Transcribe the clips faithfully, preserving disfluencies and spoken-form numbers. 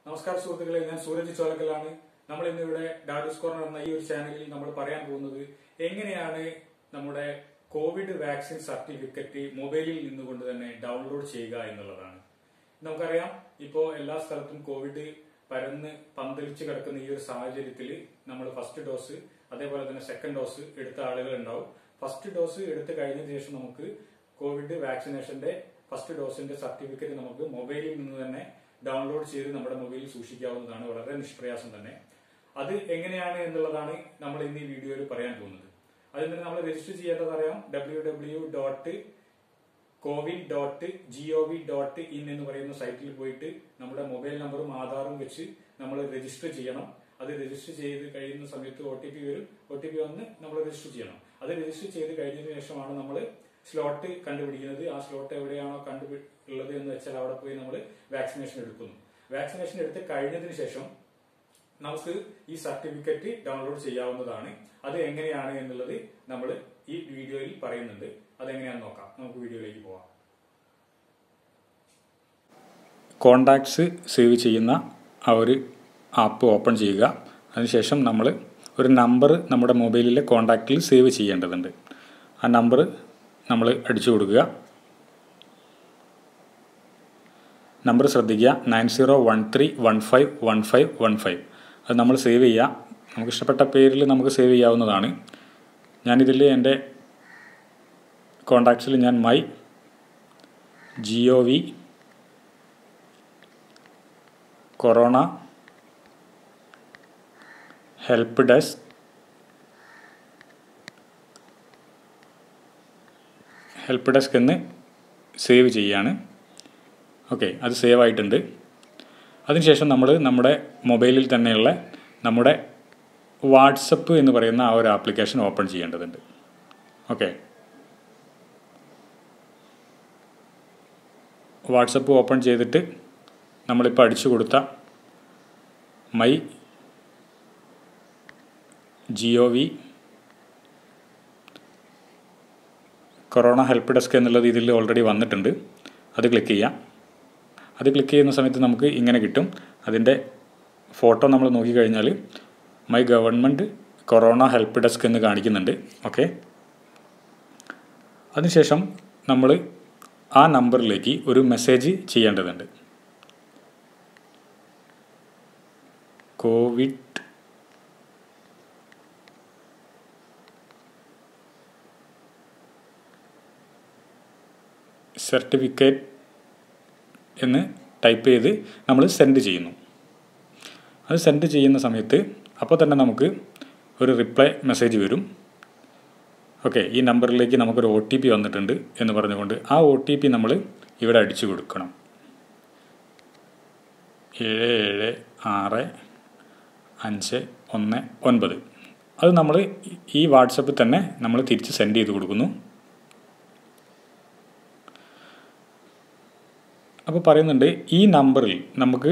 നമസ്കാരം സുഹൃത്തുക്കളെ, ഞാൻ സൂരജ് ചോലക്കലാണ്. നമ്മൾ ഇന്നിവിടെ ഡാഡൂസ് കോർണർ എന്ന ഈ ഒരു ചാനലിൽ നമ്മൾ പറയാൻ പോകുന്നത് എങ്ങനെയാണ് നമ്മുടെ കോവിഡ് വാക്സിൻ സർട്ടിഫിക്കറ്റ് മൊബൈലിൽ നിന്നുകൊണ്ട് തന്നെ ഡൗൺലോഡ് ചെയ്യുക എന്നുള്ളതാണ്. നമുക്കറിയാം, ഇപ്പോൾ എല്ലാ സ്ഥലത്തും കോവിഡ് പരന്ന് പന്തലിച്ച് കിടക്കുന്ന ഈ ഒരു സാഹചര്യത്തിൽ നമ്മൾ ഫസ്റ്റ് ഡോസ് അതേപോലെ തന്നെ സെക്കൻഡ് ഡോസ് എടുത്ത ആളുകൾ ഉണ്ടാവും. ഫസ്റ്റ് ഡോസ് എടുത്ത് കഴിഞ്ഞതിന് ശേഷം നമുക്ക് കോവിഡ് വാക്സിനേഷന്റെ ഫസ്റ്റ് ഡോസിന്റെ സർട്ടിഫിക്കറ്റ് നമുക്ക് മൊബൈലിൽ നിന്ന് തന്നെ ഡൗൺലോഡ് ചെയ്ത് നമ്മുടെ മൊബൈലിൽ സൂക്ഷിക്കാവുന്നതാണ്. വളരെ നിഷ്പ്രയാസം തന്നെ. അത് എങ്ങനെയാണ് എന്നുള്ളതാണ് നമ്മൾ ഇന്ന് ഈ വീഡിയോയിൽ പറയാൻ പോകുന്നത്. അതിന് നമ്മൾ രജിസ്റ്റർ ചെയ്യേണ്ടത് അറിയാം. W W dot CoWIN dot G O V dot in എന്ന് പറയുന്ന സൈറ്റിൽ പോയിട്ട് നമ്മുടെ മൊബൈൽ നമ്പറും ആധാറും വെച്ച് നമ്മൾ രജിസ്റ്റർ ചെയ്യണം. അത് രജിസ്റ്റർ ചെയ്ത് കഴിയുന്ന സമയത്ത് ഒ ടി പി വരും. ഒ ടി പി വന്ന് നമ്മൾ രജിസ്റ്റർ ചെയ്യണം. അത് രജിസ്റ്റർ ചെയ്ത് കഴിഞ്ഞതിന് ശേഷമാണ് നമ്മൾ സ്ലോട്ട് കണ്ടുപിടിക്കുന്നത്. ആ സ്ലോട്ട് എവിടെയാണോ കണ്ടുപിടിക്കുന്നത് എന്ന് വെച്ചാൽ അവിടെ പോയി നമ്മൾ വാക്സിനേഷൻ എടുക്കുന്നു. വാക്സിനേഷൻ എടുത്ത് കഴിഞ്ഞതിന് ശേഷം നമുക്ക് ഈ സർട്ടിഫിക്കറ്റ് ഡൗൺലോഡ് ചെയ്യാവുന്നതാണ്. അത് എങ്ങനെയാണ് എന്നുള്ളത് നമ്മൾ ഈ വീഡിയോയിൽ പറയുന്നുണ്ട്. അതെങ്ങനെയാണെന്ന് നോക്കാം. നമുക്ക് വീഡിയോയിലേക്ക് പോവാം. കോണ്ടാക്ട്സ് സേവ് ചെയ്യുന്ന ആ ഒരു ആപ്പ് ഓപ്പൺ ചെയ്യുക. അതിനുശേഷം നമ്മൾ ഒരു നമ്പർ നമ്മുടെ മൊബൈലിലെ കോണ്ടാക്റ്റിൽ സേവ് ചെയ്യേണ്ടതുണ്ട്. ആ നമ്പർ നമ്മൾ അടിച്ചു കൊടുക്കുക. നമ്പർ ശ്രദ്ധിക്കുക, nine zero one three one five one five one five. അത് നമ്മൾ സേവ് ചെയ്യുക. നമുക്ക് ഇഷ്ടപ്പെട്ട പേരിൽ നമുക്ക് സേവ് ചെയ്യാവുന്നതാണ്. ഞാനിതിൽ എൻ്റെ കോണ്ടാക്ട്സിൽ ഞാൻ my G O V corona help desk help desk എന്ന് സേവ് ചെയ്യുകയാണ്. ഓക്കെ, അത് സേവ് ആയിട്ടുണ്ട്. അതിനുശേഷം നമ്മൾ നമ്മുടെ മൊബൈലിൽ തന്നെയുള്ള നമ്മുടെ വാട്സപ്പ് എന്ന് പറയുന്ന ആ ഒരു ആപ്ലിക്കേഷൻ ഓപ്പൺ ചെയ്യേണ്ടതുണ്ട്. ഓക്കെ, വാട്സപ്പ് ഓപ്പൺ ചെയ്തിട്ട് നമ്മളിപ്പോൾ അടിച്ചു കൊടുത്ത my G O V corona help desk എന്നുള്ളത് ഇതിൽ ഓൾറെഡി വന്നിട്ടുണ്ട്. അത് ക്ലിക്ക് ചെയ്യാം. അത് ക്ലിക്ക് ചെയ്യുന്ന സമയത്ത് നമുക്ക് ഇങ്ങനെ കിട്ടും. അതിൻ്റെ ഫോട്ടോ നമ്മൾ നോക്കിക്കഴിഞ്ഞാൽ my government corona help desk എന്ന് കാണിക്കുന്നുണ്ട്. ഓക്കെ, അതിനുശേഷം നമ്മൾ ആ നമ്പറിലേക്ക് ഒരു മെസ്സേജ് ചെയ്യേണ്ടതുണ്ട്. കോവിഡ് സർട്ടിഫിക്കറ്റ് എന്ന് ടൈപ്പ് ചെയ്ത് നമ്മൾ സെൻഡ് ചെയ്യുന്നു. അത് സെൻഡ് ചെയ്യുന്ന സമയത്ത് അപ്പോൾ തന്നെ നമുക്ക് ഒരു റിപ്ലൈ മെസ്സേജ് വരും. ഓക്കെ, ഈ നമ്പറിലേക്ക് നമുക്കൊരു ഒ ടി പി വന്നിട്ടുണ്ട് എന്ന് പറഞ്ഞുകൊണ്ട് ആ ഒ ടി പി നമ്മൾ ഇവിടെ അടിച്ചു കൊടുക്കണം. ഏഴ് ഏഴ് ആറ് അഞ്ച് ഒന്ന് ഒൻപത്. അത് നമ്മൾ ഈ വാട്സപ്പിൽ തന്നെ നമ്മൾ തിരിച്ച് സെൻഡ് ചെയ്ത് കൊടുക്കുന്നു. അപ്പോൾ പറയുന്നുണ്ട്, ഈ നമ്പറിൽ നമുക്ക്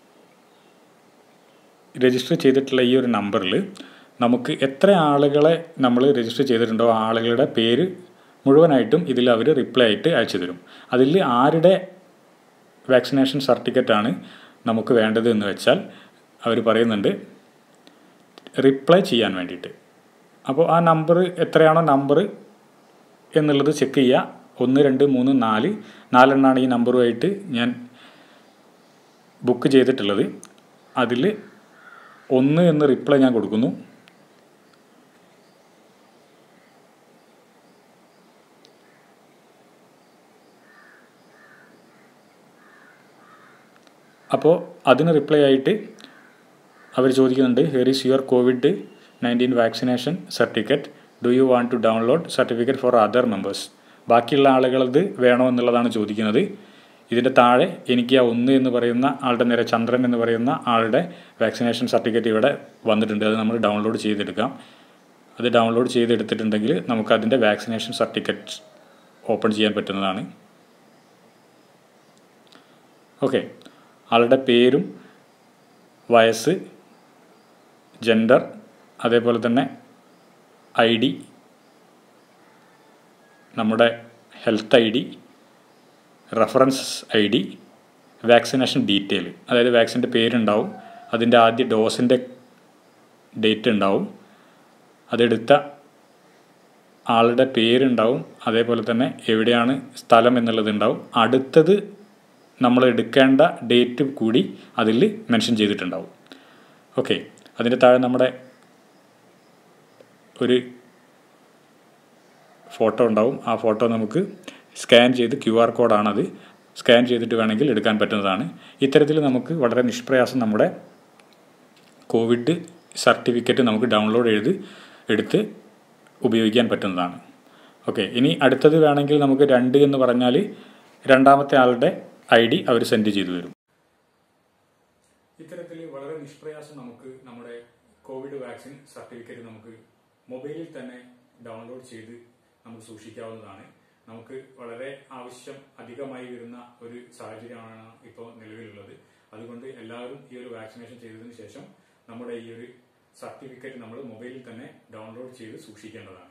രജിസ്റ്റർ ചെയ്തിട്ടുള്ള ഈ ഒരു നമ്പറിൽ നമുക്ക് എത്ര ആളുകളെ നമ്മൾ രജിസ്റ്റർ ചെയ്തിട്ടുണ്ടോ ആ ആളുകളുടെ പേര് മുഴുവനായിട്ടും ഇതിൽ അവർ റിപ്ലൈ ആയിട്ട് അയച്ചു തരും. അതിൽ ആരുടെ വാക്സിനേഷൻ സർട്ടിഫിക്കറ്റാണ് നമുക്ക് വേണ്ടത് എന്ന് വെച്ചാൽ അവർ പറയുന്നുണ്ട് റിപ്ലൈ ചെയ്യാൻ വേണ്ടിയിട്ട്. അപ്പോൾ ആ നമ്പർ എത്രയാണോ നമ്പർ എന്നുള്ളത് ചെക്ക് ചെയ്യുക. ഒന്ന് രണ്ട് മൂന്ന് നാല് നാലെണ്ണമാണ് ഈ നമ്പറുമായിട്ട് ഞാൻ ബുക്ക് ചെയ്തിട്ടുള്ളത്. അതിൽ ഒന്ന് എന്ന് റിപ്ലൈ ഞാൻ കൊടുക്കുന്നു. അപ്പോൾ അതിന് റിപ്ലൈ ആയിട്ട് അവർ ചോദിക്കുന്നുണ്ട്, here is your covid nineteen vaccination certificate, do you want to download certificate for other members. ബാക്കിയുള്ള ആളുകളത് വേണോ എന്നുള്ളതാണ് ചോദിക്കുന്നത്. ഇതിൻ്റെ താഴെ എനിക്ക് ആ ഒന്ന് എന്ന് പറയുന്ന ആളുടെ നേരെ ചന്ദ്രൻ എന്ന് പറയുന്ന ആളുടെ വാക്സിനേഷൻ സർട്ടിഫിക്കറ്റ് ഇവിടെ വന്നിട്ടുണ്ട്. അത് നമ്മൾ ഡൗൺലോഡ് ചെയ്തെടുക്കാം. അത് ഡൗൺലോഡ് ചെയ്തെടുത്തിട്ടുണ്ടെങ്കിൽ നമുക്കതിൻ്റെ വാക്സിനേഷൻ സർട്ടിഫിക്കറ്റ് ഓപ്പൺ ചെയ്യാൻ പറ്റുന്നതാണ്. ഓക്കെ, ആളുടെ പേരും വയസ്സ്, ജെൻഡർ, അതേപോലെ തന്നെ ഐ ഡി, നമ്മുടെ health I D, reference I D, vaccination detail, അതായത് വാക്സിൻ്റെ പേരുണ്ടാവും, അതിൻ്റെ ആദ്യ ഡോസിൻ്റെ ഡേറ്റ് ഉണ്ടാവും, അതെടുത്ത ആളുടെ പേരുണ്ടാവും, അതേപോലെ തന്നെ എവിടെയാണ് സ്ഥലം എന്നുള്ളതുണ്ടാവും. അടുത്തത് നമ്മൾ എടുക്കേണ്ട ഡേറ്റ് കൂടി അതിൽ മെൻഷൻ ചെയ്തിട്ടുണ്ടാവും. ഓക്കെ, അതിൻ്റെ താഴെ നമ്മുടെ ഒരു ഫോട്ടോ ഉണ്ടാവും. ആ ഫോട്ടോ നമുക്ക് സ്കാൻ ചെയ്ത്, ക്യു ആർ കോഡാണത്, സ്കാൻ ചെയ്തിട്ട് വേണമെങ്കിൽ എടുക്കാൻ പറ്റുന്നതാണ്. ഇത്തരത്തിൽ നമുക്ക് വളരെ നിഷ്പ്രയാസം നമ്മുടെ കോവിഡ് സർട്ടിഫിക്കറ്റ് നമുക്ക് ഡൗൺലോഡ് ചെയ്ത് എടുത്ത് ഉപയോഗിക്കാൻ പറ്റുന്നതാണ്. ഓക്കെ, ഇനി അടുത്തത് വേണമെങ്കിൽ നമുക്ക് രണ്ട് എന്ന് പറഞ്ഞാൽ രണ്ടാമത്തെ ആളുടെ ഐ ഡി അവർ സെൻഡ് ചെയ്തു തരും. ഇത്തരത്തിൽ വളരെ നിഷ്പ്രയാസം നമുക്ക് നമ്മുടെ കോവിഡ് വാക്സിൻ സർട്ടിഫിക്കറ്റ് നമുക്ക് മൊബൈലിൽ തന്നെ ഡൗൺലോഡ് ചെയ്ത് നമുക്ക് സൂക്ഷിക്കാവുന്നതാണ്. നമുക്ക് വളരെ ആവശ്യം അധികമായി വരുന്ന ഒരു സാഹചര്യമാണ് ഇപ്പോൾ നിലവിലുള്ളത്. അതുകൊണ്ട് എല്ലാവരും ഈ ഒരു വാക്സിനേഷൻ ചെയ്തതിന് ശേഷം നമ്മുടെ ഈ ഒരു സർട്ടിഫിക്കറ്റ് നമ്മൾ മൊബൈലിൽ തന്നെ ഡൗൺലോഡ് ചെയ്ത് സൂക്ഷിക്കേണ്ടതാണ്.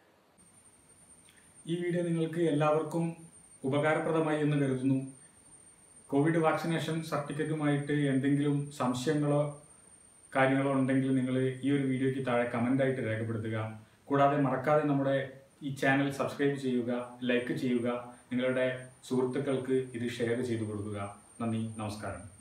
ഈ വീഡിയോ നിങ്ങൾക്ക് എല്ലാവർക്കും ഉപകാരപ്രദമായി എന്ന് കരുതുന്നു. കോവിഡ് വാക്സിനേഷൻ സർട്ടിഫിക്കറ്റുമായിട്ട് എന്തെങ്കിലും സംശയങ്ങളോ കാര്യങ്ങളോ ഉണ്ടെങ്കിൽ നിങ്ങൾ ഈ ഒരു വീഡിയോയ്ക്ക് താഴെ കമൻ്റായിട്ട് രേഖപ്പെടുത്തുക. കൂടാതെ മറക്കാതെ നമ്മുടെ ഈ ചാനൽ സബ്സ്ക്രൈബ് ചെയ്യുക, ലൈക്ക് ചെയ്യുക, നിങ്ങളുടെ സുഹൃത്തുക്കൾക്ക് ഇത് ഷെയർ ചെയ്തു കൊടുക്കുക. നന്ദി, നമസ്കാരം.